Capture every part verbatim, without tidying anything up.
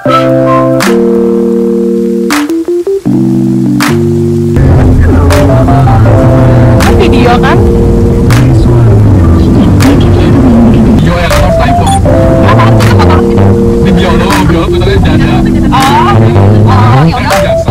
Video kan? Video yang harus typo. Di bio lo, bio lo bentuknya janda. Oh, oh, ya udah. Jasa.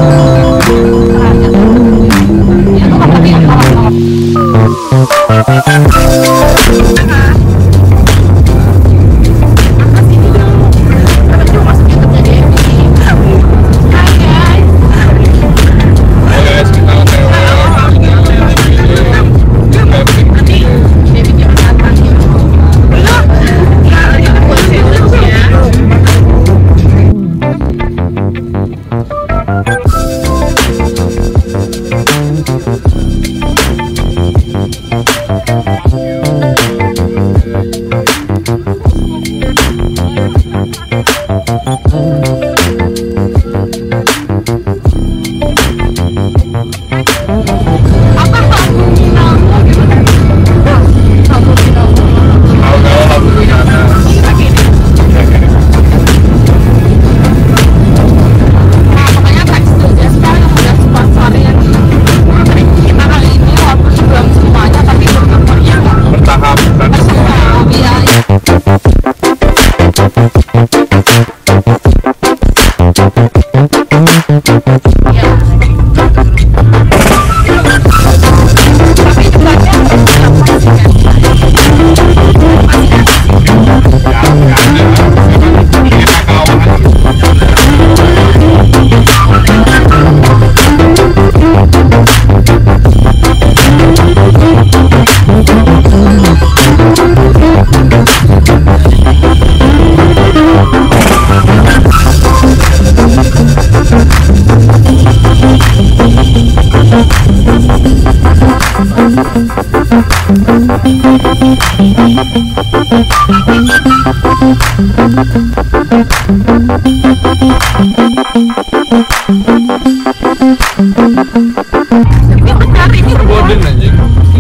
Boden anjing.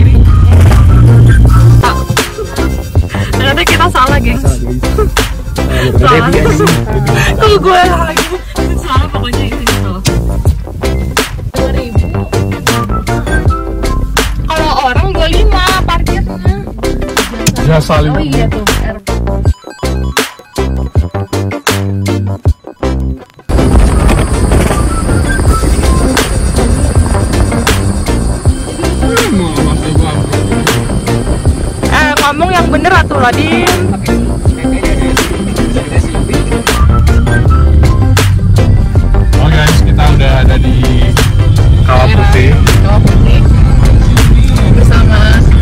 Ternyata kita salah, gengs. Salah. Kalau gue lagi salah pokoknya itu gitu. dua ribu. Kalau orang dua puluh lima parkirnya. Jasa lima. Oh iya tuh. Eh, ngomong yang bener atuh Ladin. Oh guys, kita udah ada di Kawah Putih. Kawah Putih bersama.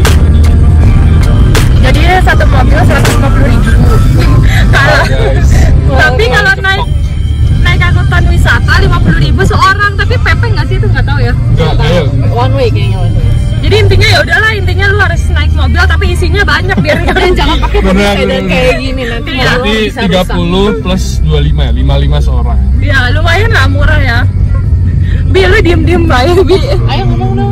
Jadi satu mobil seratus lima puluh ribu. Kalau tapi kalau naik naik angkutan wisata lima puluh ribu seorang, tapi P P nggak sih itu nggak tahu ya. Enggak, ayo. One way kayaknya one way. Jadi intinya ya udahlah, intinya lu harus naik mobil tapi isinya banyak biar kalian jangan pakai mobil sedan kayak gini nanti. Jadi tiga puluh plus dua puluh lima ya, lima puluh lima seorang. Ya lumayan lah, murah ya. Bi, lu diem-diem aja, Bi. Ayo ngomong dong.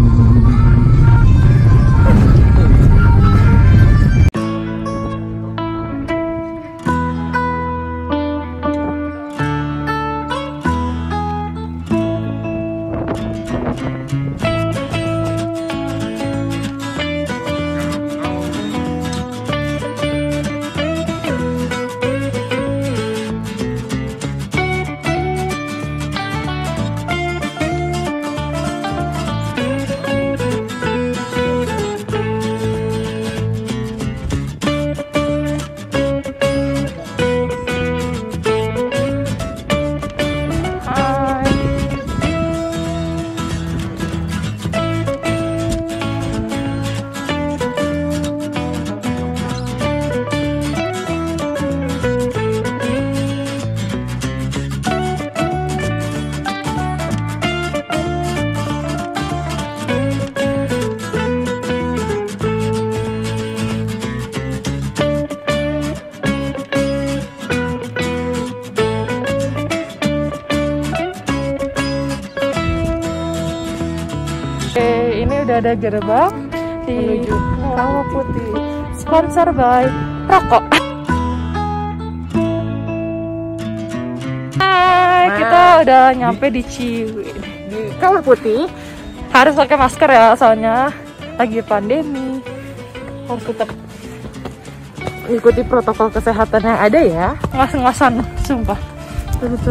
Udah ada gerbang di Kawah Putih, sponsor by rokok. kita udah nyampe di Ciwidey, di Kawah Putih. Harus pakai masker ya, soalnya lagi pandemi. Harus tetap ikuti protokol kesehatan yang ada ya. Ngas-ngasan, sumpah. Betul-betul.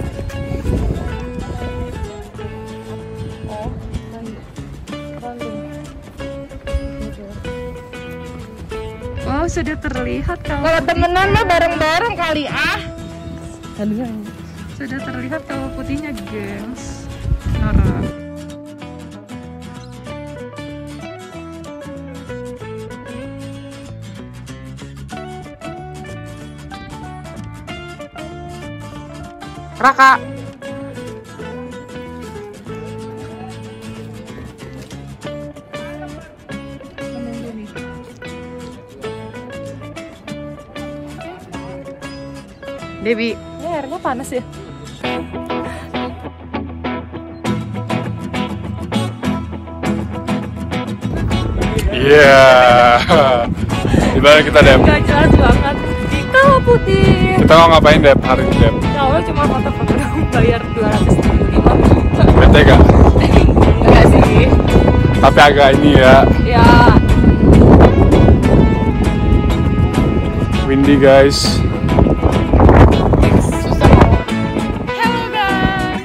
Oh, sudah terlihat kalau Kalau temenan mah bareng-bareng kali ah. Sudah terlihat Kawah Putihnya, gengs. Nara. Raka. Debi. Ini airnya panas ya. Iya. Gimana kita, Dep? Gak jelas banget di Kawah Putih. Kita mau ngapain, Dep, hari ini, Dep? Kalau cuma foto-foto bayar dua ratus tujuh puluh lima. Bete gak? Enggak sih. Tapi agak ini ya, Ya. windy guys. Hello guys.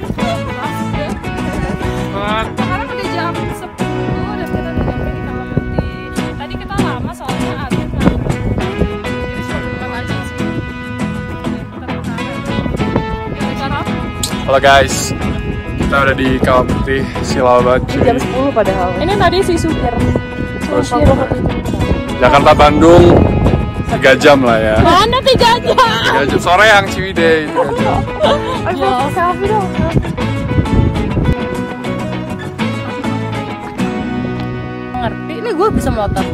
Sekarang udah jam sepuluh dan kita udah nyampe di Kawah Putih. Tadi kita lama soalnya Adit nggak. Jadi suruh pulang aja sih. Kita pulang. Gimana cara? Halo guys, kita udah di Kawah Putih, silau banget cuy. Jam sepuluh padahal. Ini tadi si supir. Terus Supir. Jakarta Bandung tiga jam lah ya. Mana tiga jam? tiga jam sore yang Ciwidey tiga jam. Ya, selfie dong. Ngerti? Ini gue bisa motor.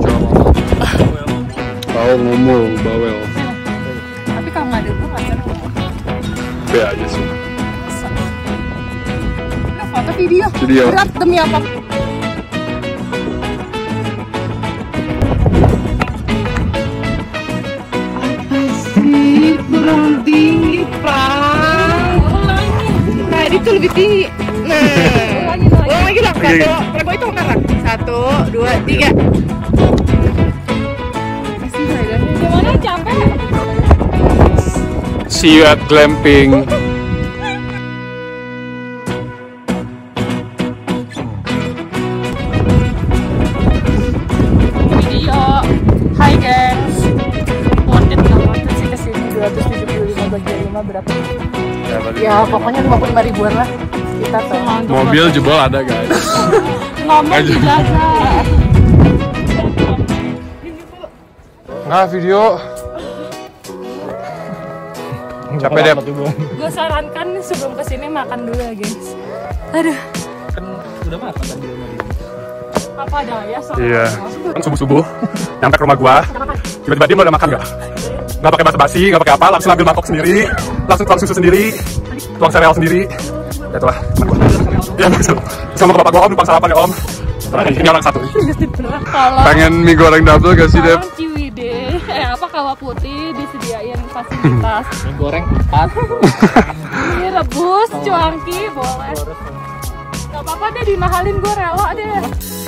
Bawel ngomong, bawel. Tapi kalau nggak ada gue nggak seru. Be aja sih. Nah, foto video. Video. Berat demi apa? Kurang tinggi, Pak. Nah, itu lebih tinggi. Nah, Lagi lagi. ulang lagi dong. Satu, Rebo itu ngarang. Satu, dua, tiga. Gimana, capek? See you at glamping. Video. Hai gengs. Worth it banget sih kesini. Dua ratus tujuh puluh lima bagi lima berapa? Ya, pokoknya lima puluh lima ribuan lah. Kita tuh. Mobil jebol ada guys. Ngomong dijaga. Nggak video. Capek Dep. Gue sarankan sebelum kesini makan dulu ya gengs. Aduh. Kan udah makan tadi rumah dia. Apa daya soalnya. Iya. Kan subuh-subuh nyampe ke rumah gua. Tiba-tiba dia mau udah makan gak? Gak pakai basa-basi, gak pakai apa, langsung ambil mangkok sendiri, langsung tuang susu sendiri, tuang sereal sendiri. Ya itulah. Ya sama ke bapak gua, Om, numpang sarapan ya Om. Ini orang satu nih. Kalau Pengen mie goreng double gak sih Dep? orang Ciwidey, eh apa Kawah Putih disediain fasilitas Mie goreng empat. mie rebus, cuanki, boleh. Gak apa-apa deh, dimahalin gue rela deh.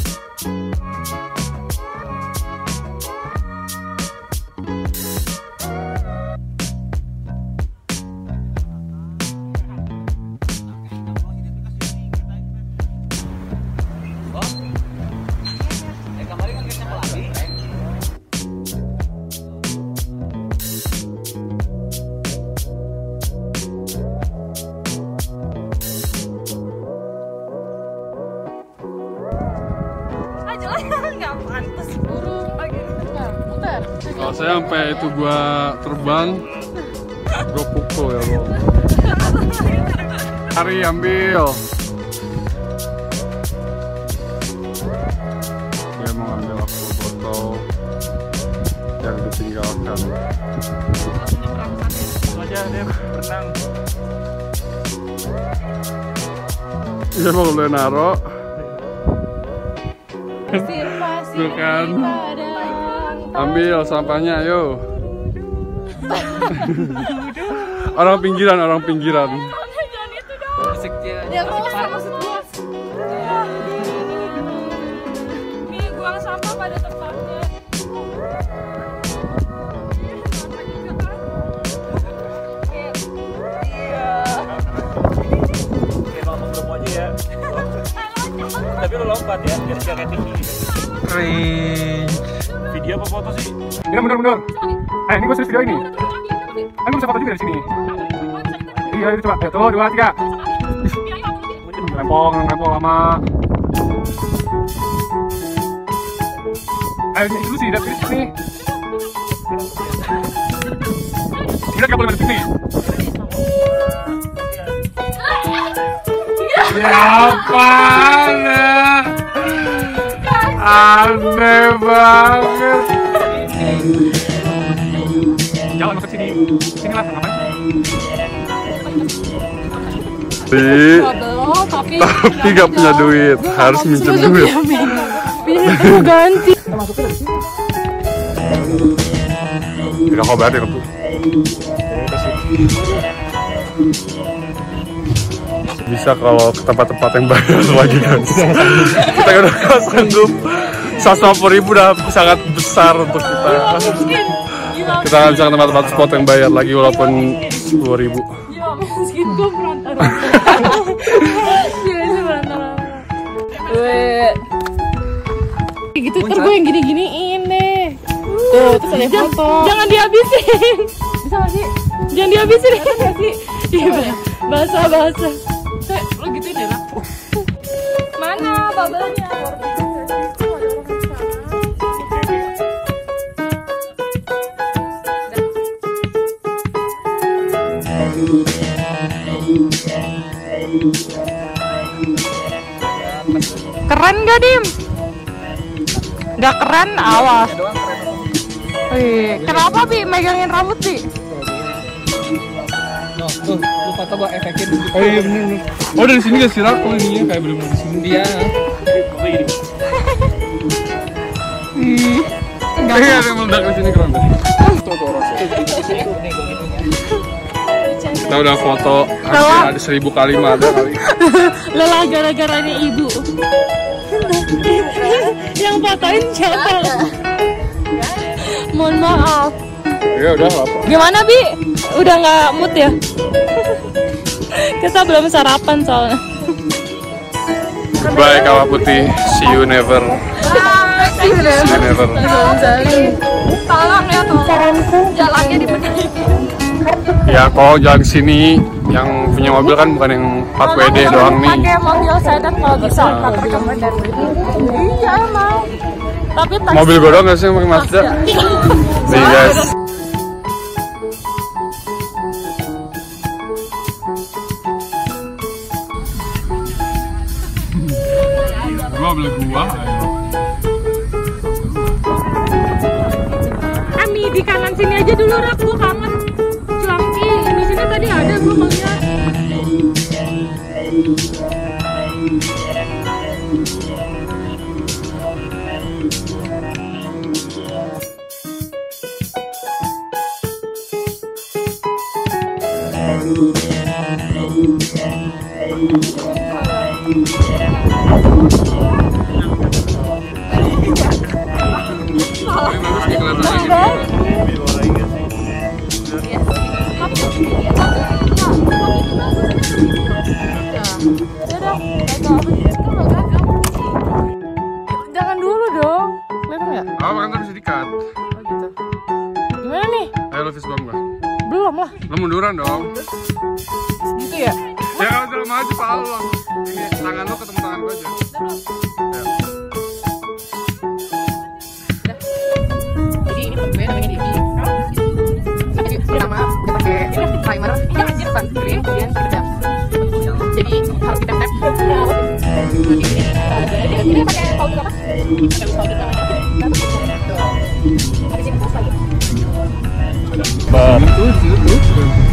Nggak pantas burung lagi. Putar, putar. Kalau saya sampai itu gua terbang, gua pukul ya lo. Hari ambil. Dia mau ambil aku foto yang ditinggalkan. Aja deh berenang. Dia mau boleh naro. Pasir-pasir Tuh kan. di padang. Ambil sampahnya, ayo. Orang pinggiran, orang pinggiran. Jangan Ya terus maksud gua. Nih buang sampah pada tempatnya. Tapi lo lompat ya, biar biar kayak tinggi. Keren. Video apa foto sih? Mundur, mundur, mundur. Eh, ini gue serius video ini. Kan gue bisa foto juga dari sini. Iya, itu coba. Ayo, tuh, dua, tiga. Rempong, rempong lama. Ayo, ini dulu sih, dari sini. Kita nggak boleh masuk sini. Ya apaan ya? Aneh banget. Jalan masuk sini. Sini lah, ngapain? Tapi, tapi tapi gak punya duit, harus minjem duit. Aku ganti. Tidak kau bayar deh, bisa kalau ke tempat-tempat yang bayar lagi kan. Kita udah gak sanggup. seratus lima puluh ribu udah sangat besar untuk kita. Kita nggak bisa ke tempat-tempat spot yang bayar lagi walaupun sepuluh ribu. Iya, miskin gue perantara. Iya, itu perantara. Weh. Gitu ntar gue yang gini-giniin deh. Tuh, terus ada foto. Jangan dihabisin. Bisa nggak sih? Jangan dihabisin. Bisa nggak sih? Iya, basah-basah. Teh, lo gituin deh lah. Mana bubble-nya? Keren gak, Dim? Gak keren, awas. Wih, kenapa, Bi? Megangin rambut, Bi? No, tuh, lu foto gua efekin. Oh iya bener bener. Oh dari sini gak sih aku ininya kayak bener-bener di sini. Dia. Enggak ada yang meledak di sini keren deh. Kita udah foto hampir ada seribu kali mah ada kali. Lelah gara-garanya ibu. Yang fotoin siapa? Mohon maaf. Ya udah apa? Gimana, Bi? Udah nggak mood ya? Kita belum sarapan soalnya. Goodbye Kawah Putih, see you never. See you See you never. Tolong ya, tolong. Jalannya dibenerin. Ya kok jalan sini yang punya mobil kan bukan yang empat W D doang nih. Pakai mobil sedan kalau bisa. Iya mau. Tapi Mobil gue doang nggak sih yang pakai Mazda? Nih guys. Gua beli gua. Ami di kanan sini aja dulu, Rak. Gua kangen. Cuangki, di sini tadi ada gua ngeliat. Jangan dulu dong. Kelihatan nggak? Oh, kan tadi bisa di-cut. Oh gitu. Gimana nih? Ayo lu fist bump gua. Belum lah. Lu munduran dong. Gitu ya? Ya kalau jalan maju pala lu langsung. Ini tangan lu ketemu tangan gua aja. Ya. Jadi ini gue namanya Devi. Jadi pertama kita pakai primer, sunscreen, kemudian kita jadi harus kita tap. Jadi ini pakai powder apa? Pakai powder namanya. Habis itu terus lagi. Bam.